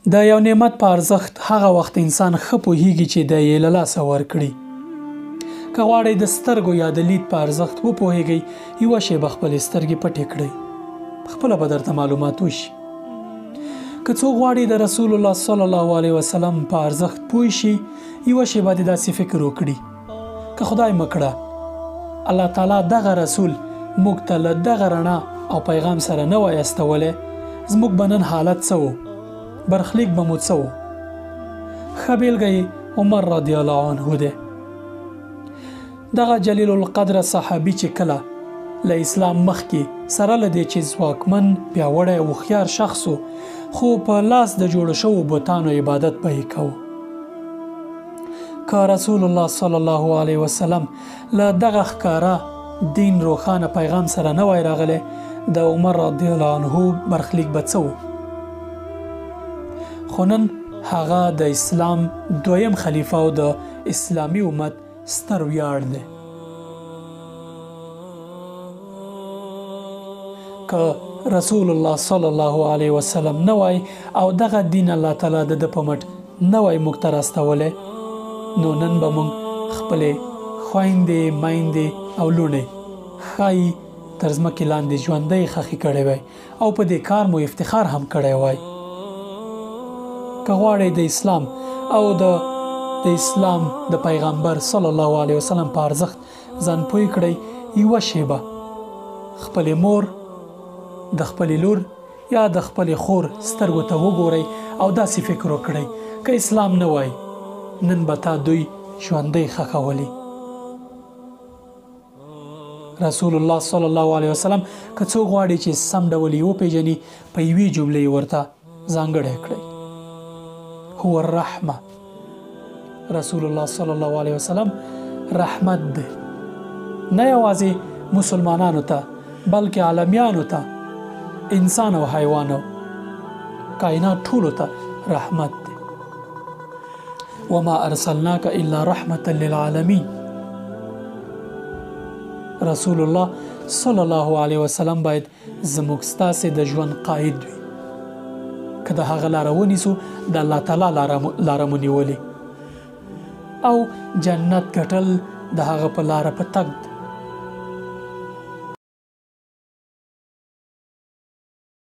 د یو نعمت په ارزښت هغه وخت انسان ښه پوهیږي چې د یې له لاسه ورکړي. که غواړئ د سترګو یا د لید په ارزښت وپوهیږئ، یوه شیبه خپلې سترګې پټې کړئ، خپله به درته معلومات وشي. که څوک غواړي د رسول الله صلی الله علیه وسلم په ارزښت پوه شي، یوه شیبه دې داسې فکر وکړي که خدای مکړه الله تعالی دغه رسول موږ ته له دغه رڼا او پیغام سره نه وای استولی، زموږ به نن حالت څه و، برخلیک به مو څه و. ښه بیلګه یې عمر رضی الله عنه دی. دغه جلیل القدره صحابي چې کله له اسلام مخکې سره له دې چې ځواکمن پیاوړی او هوښیار شخص و، خو په لاس د جوړو شوو بتانو عبادت به یې کوو. که رسول الله صلی الله علیه وسلم له دغه ښکاره دین روښانه پیغام سره نه وای راغلی، د عمر رضی الله عنه برخلیک به څه و. خو نن هغه د اسلام دویم خلیفه او د اسلامي امت ستر ویاړ دی. که رسول الله صلی الله علیه وسلم نه وای او دغه دین الله تعالی د په مټ نه وای موږ ته راستولی، نو نن به موږ خپلې خویندې، میندې او لوڼې ښایي تر ځمکې لاندې ژوندۍ ښخې کړې وای او په دې کار مو افتخار هم کړی وای. که غواړئ د اسلام او د اسلام د پیغمبر صلی الله علیه وسلم په ارزښت ځان پوه کړئ، یوه شیبه خپلې مور، د خپلې لور یا د خپلې خور سترګو ته وګورئ او داسې فکر وکړئ که اسلام نه وای نن به تا دوی ژوندۍ ښخولي. رسول الله صلی الله علیه وسلم که څوک غواړي چې سم ډول یې وپېژني، په یوې جملې ورته ځانګړی کړئ: هو الرحمه. رسول الله صلی الله علیه وسلم رحمت دی، نه یوازې مسلمانانو ته بلکې عالمیانو ته، انسان او حیوانو، کائنات ټولو ته رحمت دی. وما ارسلناک الا رحمة للعالمین. رسول الله صلی الله علیه وسلم باید زموږ ستاسې د ژوند قائد وي. که د هغه لاره ونیسو، د الله تعالی لاره مو نیولې، او جنت ګټل د هغه په لاره په تګ